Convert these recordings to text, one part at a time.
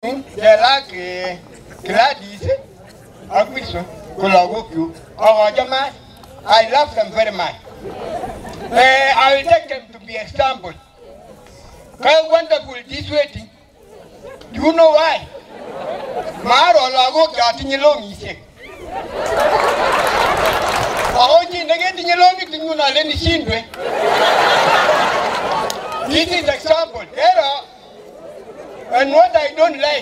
Jelak Gladys Agwiso Kulagoku or Jama. I love them very much. I will take them to be example. How wonderful this waiting. Do you know why? Maro Lago got in your long easy. This is example. And what I don't like,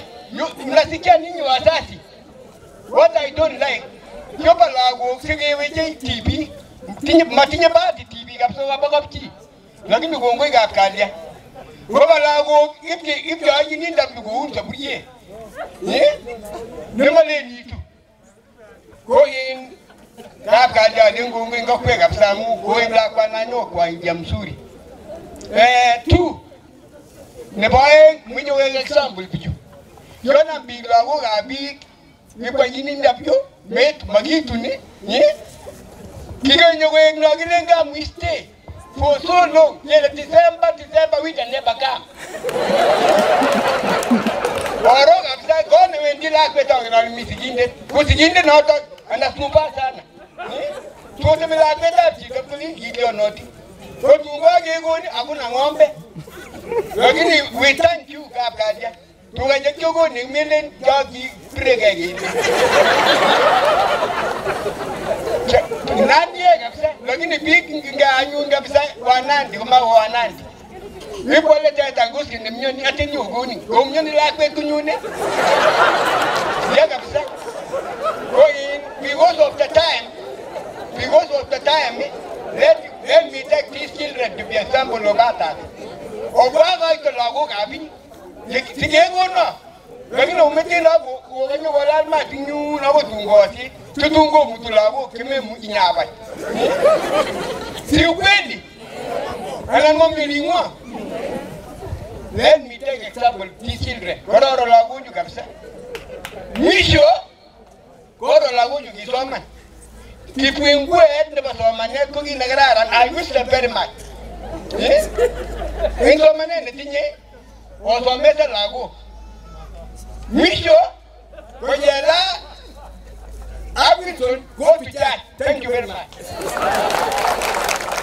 what I don't like, Yopalago, TV, Martina Bati TV, Kapsovabaki, Lagin to go wake up, Kalia. Yopalago, if you are in that to go to Brie, never need to go in. Kaja dingo ngo kwega samu going black one no kwa Jamsuri. Two. Ne boy mwinyo example piju. Yona bigla go gabi ipa yini ndapyo met magitu ni. Kiga nyowe nglogilenga we stay for so long. December we can never come. Oro kapsa gone wendi la kweta ngalo misiginde. Kusiginde no to ana snupa sana. So the Milagata, you can believe you or not. But you are going Abuna Ngombe. We thank you, Gabadia. To get you go in million Gabi Pregagi. Nadia, looking a big guy, you have said 190. We apologize and go in the Muni at you going. Go Muni like Pecunune. Yagapsa. Go in because of the time. Because of the time, let me take these children to be a sample of that. Or why I could log Abby? The game or not? When you met in love, when you were all matching you, now to go to Lago, Kimemu in Yaba. See you ready. And I'm not really one. Let me take example these children. What are the Lago you can say? Misho, go to Lago you get on. If we were never saw my neck cooking the ground, and I wish them very much. Yes? In so many things, also Mr. Lago. Misho, when you're I will go to chat. Thank you very much.